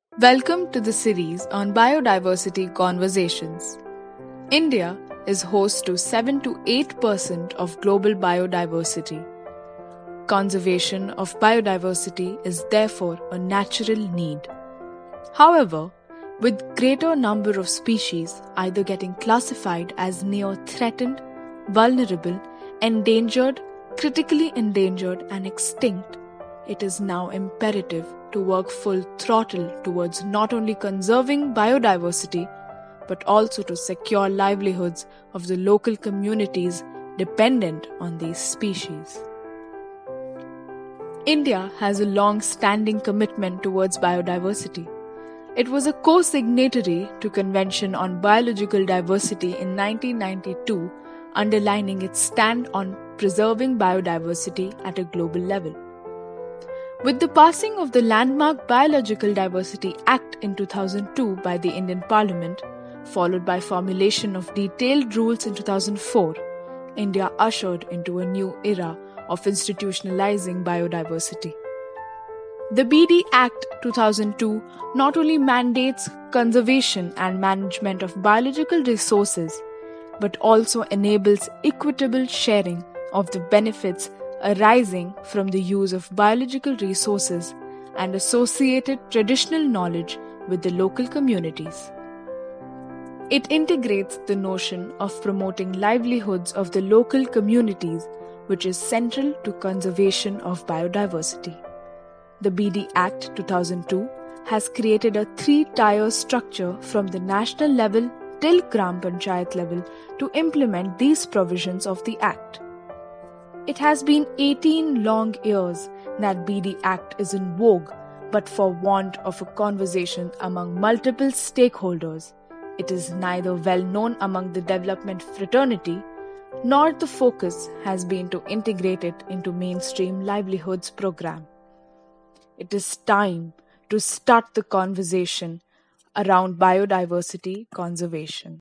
Welcome to the series on Biodiversity Conversations. India is host to 7 to 8% of global biodiversity. Conservation of biodiversity is therefore a natural need. However, with greater number of species either getting classified as near threatened, vulnerable, endangered, critically endangered and extinct, it is now imperative to work full throttle towards not only conserving biodiversity but also to secure livelihoods of the local communities dependent on these species. India has a long-standing commitment towards biodiversity. It was a co-signatory to Convention on Biological Diversity in 1992, underlining its stand on preserving biodiversity at a global level. With the passing of the landmark Biological Diversity Act in 2002 by the Indian Parliament, followed by formulation of detailed rules in 2004, India ushered into a new era of institutionalizing biodiversity. The BD Act 2002 not only mandates conservation and management of biological resources, but also enables equitable sharing of the benefits arising from the use of biological resources and associated traditional knowledge with the local communities. It integrates the notion of promoting livelihoods of the local communities, which is central to conservation of biodiversity. The BD Act 2002 has created a 3-tier structure from the national level till Gram Panchayat level to implement these provisions of the Act. It has been 18 long years that BD Act is in vogue, but for want of a conversation among multiple stakeholders, it is neither well known among the development fraternity, nor the focus has been to integrate it into mainstream livelihoods program. It is time to start the conversation around biodiversity conservation.